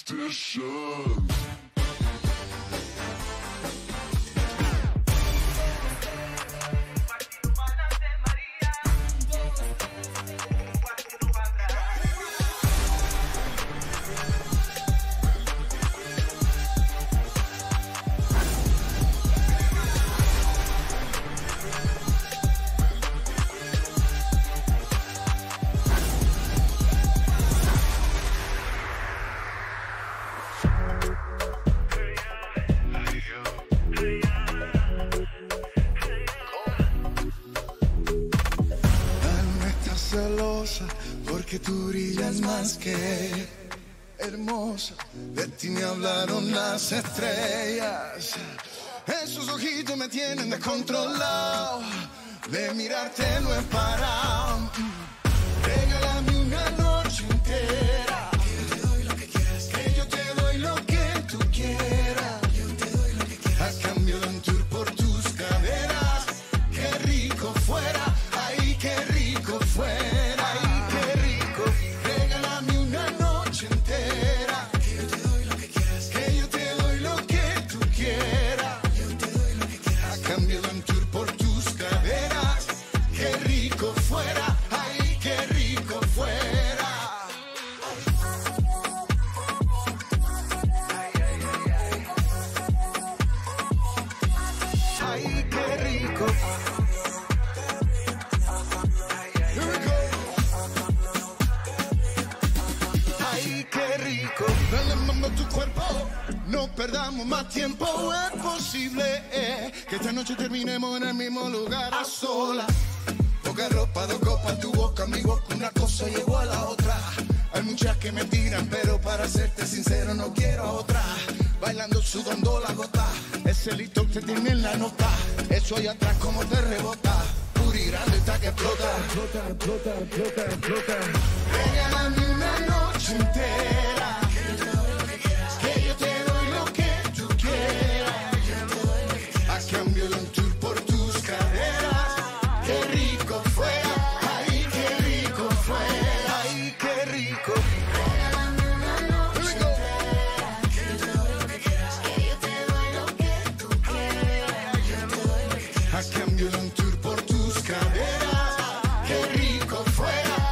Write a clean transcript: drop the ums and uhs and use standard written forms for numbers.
Superstition. Celosa porque tú brillas más que hermosa. De ti me hablaron las estrellas. Esos ojitos me tienen descontrolado. De mirarte no he parado. Regálame una noche entera. Que yo te doy lo que quieras. Que yo te doy lo que tú quieras. Yo te doy lo que quieras. A cambio de un tour por tus caderas. Qué rico fuera. Ay, qué rico fuera. Ay, qué rico. Regálame una noche entera. Que yo te doy lo que quieras. Que yo te doy lo que tú quieras. Yo te doy lo que quieras. A cambio de un tour por tus caderas. Qué rico fuera. Ay, qué rico fuera. Ay, qué rico. Ay, qué rico. Dale mambo a tu cuerpo, no perdamos más tiempo. Es posible que esta noche terminemos en el mismo lugar a solas. Poca ropa, dos copas, tu boca, mi boca, una cosa llegó a la otra. Hay muchas que me tiran, pero para serte sincero no quiero a otra. Bailando, sudando la gota, ese lito que tiene en la nota. Eso allá atrás como te rebota. Puri grande está que explota. Explota, explota, explota, explota. Regálame una noche entera. Que yo te doy lo que quieras. Que yo te doy lo que tú quieras. Yo te doy lo que quieras. A cambio de un tour por tus caderas. Qué rico fuera. Ay, qué rico fuera. Ay, qué rico. Regálame una noche entera. Que yo te doy lo que quieras. Que yo te doy lo que tú quieras. Yo te doy lo que quieras. A cambio de un tour por tus caderas. Qué rico fuera.